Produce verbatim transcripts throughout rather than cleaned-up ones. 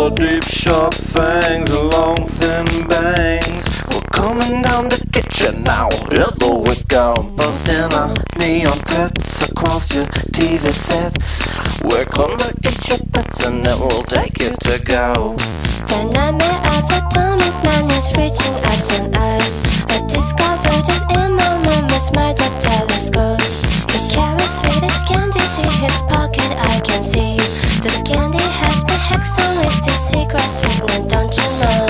your deep sharp fangs and long thin bangs. We're coming down to get you now. Here we go, busting our neon pets across your T V sets. We're gonna get your pets and then we'll take you to go. The nightmare of atomic man is reaching us on Earth. I discovered it in my room with my top telescope. He carries sweetest candies in his pocket, I can see. This candy has been hexed on with the secret sweetener, don't you know?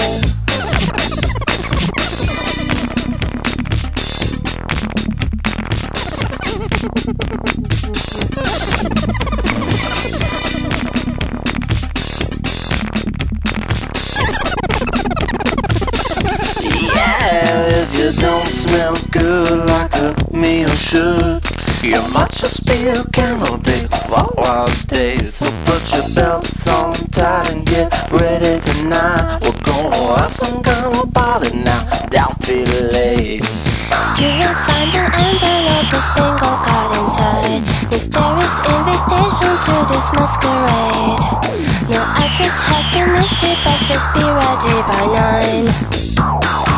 Yeah, if you don't smell good like a meal should, you might just be a candidate for wild days. So put your belts on tight and get ready tonight. We're gonna have some kind of party now, don't be late. You will find an envelope with bingo card inside. Mysterious invitation to this masquerade. No address has been listed, but says be ready by nine.